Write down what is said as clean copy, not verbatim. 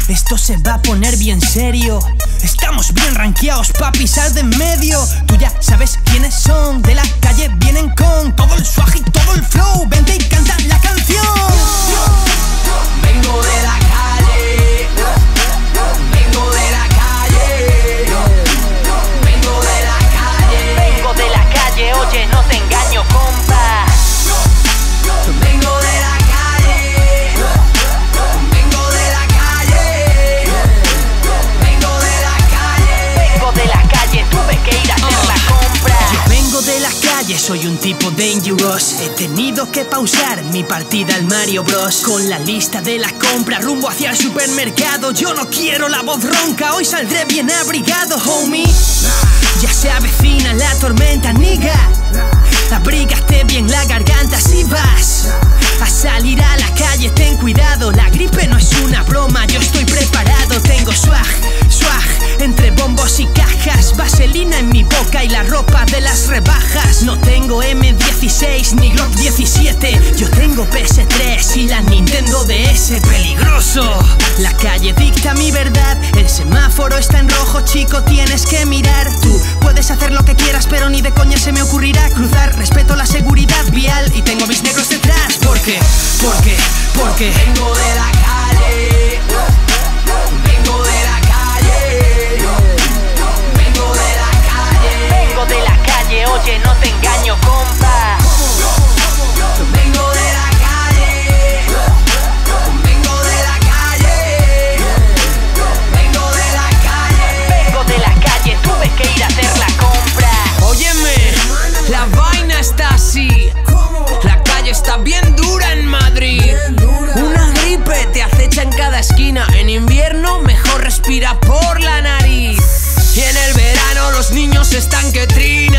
Esto se va a poner bien serio. Estamos bien rankeados, papi, sal de en medio. Tú ya sabes quiénes son, de la calle vienen con todo el swag y todo el flow. Vente y canta la canción. Vengo de la calle, vengo de la calle, vengo de la calle, Vengo de la calle, oye, no te engaño, compa. vengo de la calle, vengo de la calle, vengo de la calle. Vengo de la calle, tuve que ir a hacer la compra. Yo vengo de la calle, soy un tipo dangerous. He tenido que pausar mi partida al Mario Bros. Con la lista de la compra rumbo hacia el supermercado. Yo no quiero la voz ronca, hoy saldré bien abrigado, homie. Ya se avecina la tormenta, nigga. Abrígate bien la garganta si vas a salir a la calle, ten cuidado. La gripe no es una broma, yo estoy preparado. Tengo swag, entre bombos y cajas. Vaselina en mi boca y la ropa de las rebajas. No tengo M16 ni Glock 17. Yo tengo PS3 y la Nintendo DS. Peligroso. La calle dicta mi verdad. El semáforo está en rojo, chico, tienes que mirar. Tú puedes hacer lo que quieras, pero ni de coña se me ocurrirá cruzar. Respeto la seguridad vial y tengo mis negros detrás. ¿Por qué? Vengo de la calle, vengo de la calle, vengo de la calle, Vengo de la calle, oye, no te engaño, compa. vengo de la calle, vengo de la calle, vengo de la calle. Vengo de la calle, tuve que ir a hacer la compra. Óyeme, la vaina está así. La calle está bien dura en Madrid. Una gripe te acecha en cada esquina. En invierno mejor respira por la nariz. Y en el verano los niños están que trinan.